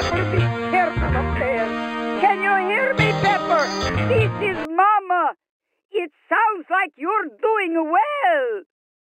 Pepper, be careful up there. Can you hear me, Pepper? This is Mama. It sounds like you're doing well.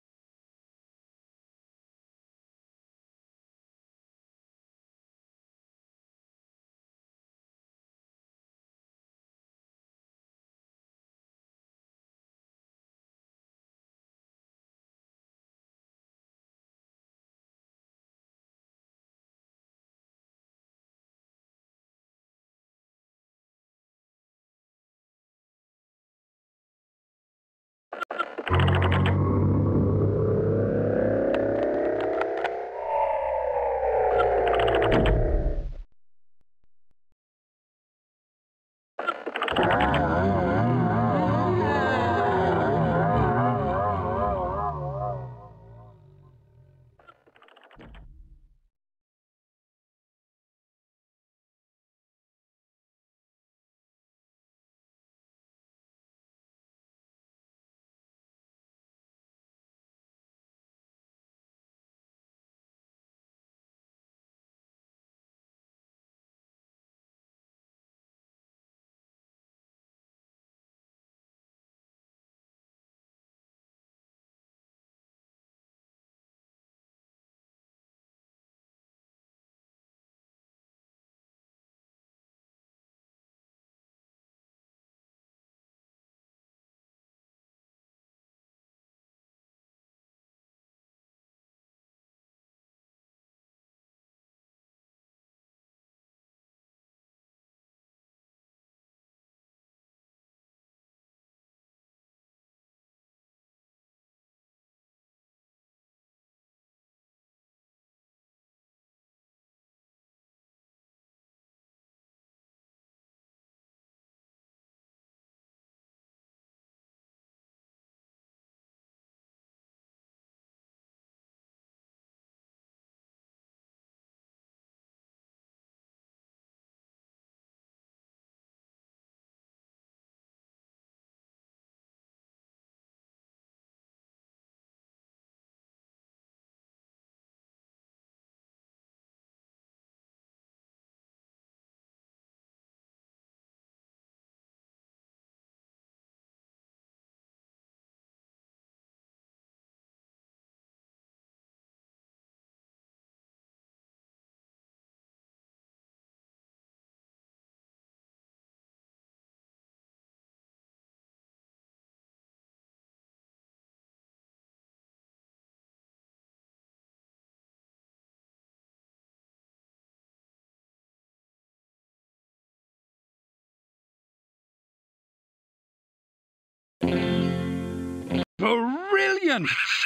Brilliant!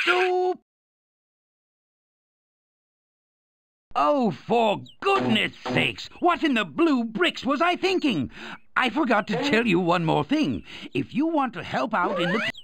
Oh, for goodness sakes! What in the blue bricks was I thinking? I forgot to tell you one more thing. If you want to help out in the...